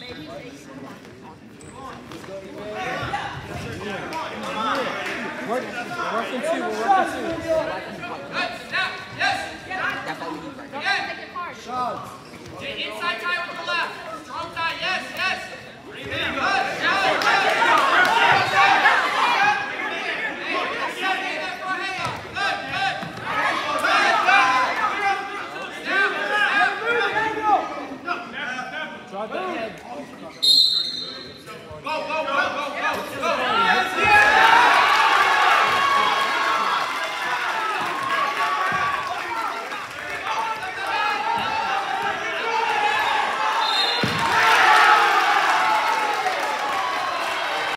Working two. Shots. Inside tie with the left. Strong tie. Yes. Good.